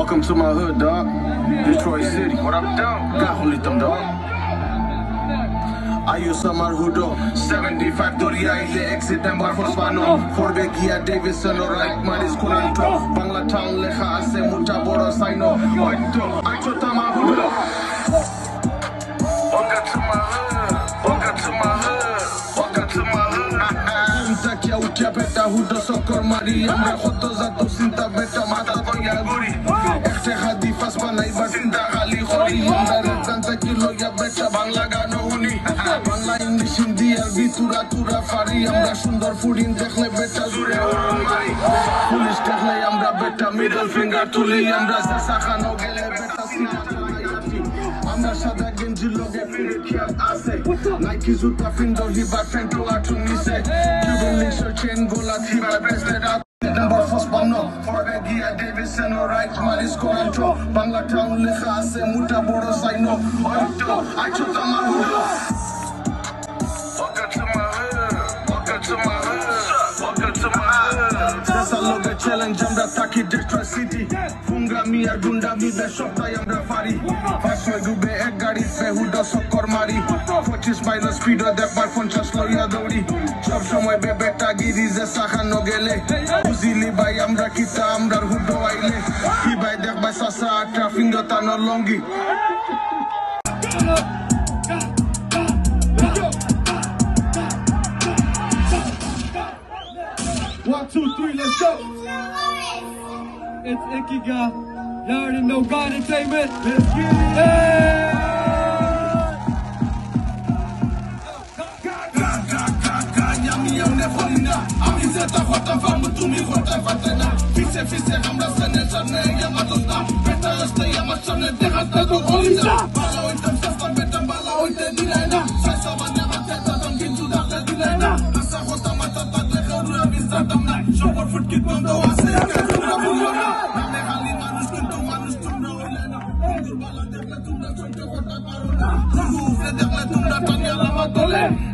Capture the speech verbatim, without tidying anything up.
Welcome to my hood, dog. Detroit City. What up, dog? Got only them, dog. I use summer hudo seventy-five Doria ile exit number for Spano for the G A A Davidson or right Maris Kuranto Bangla town lekha ase muta boro saino oito acho tama hudo. Welcome to my hood. Welcome to my hood. Welcome to my hood. Mtakia utia beta hudo sokor mari amra khoto zato sinta beta mata toya guri ekte khadi fas banai basinda gali khori amra tanta kilo ya beta bangla gano uni Bangla English Hindi Arabi tura tura fari amra sundor foodin dekhle beta jure oran mari police dekhle amra beta middle finger tuli amra sasa khano gele beta sina amra sada genji loge fire khial ase Nike juta findo hiba fento atuni se Cuban links chain gola thiba bested out number first bano for the G A A Davidson or right Maris Kuranto Bangla town lekha ase muta boro saino oito acho tamarudo. Welcome to my hood. Welcome to my hood. Welcome to my hood. That's a logo challenge. I'm the Taki Detroit City. Funga mi agunda mi be shopta I'm the fari. Faswe gube ek gari pe hudo sokor mari. Forties minus speed of that by phone just lo ya dori. Job somewhere be beta giri ze sakha no gele. Uzili by amra kita amra hudo aile. Hi by dek by sasa atra finger ta no longi. One, two, three, let's go! It's I K K Y G A A. You already know G A A Entertainment. Let's get it! Hey! Hey!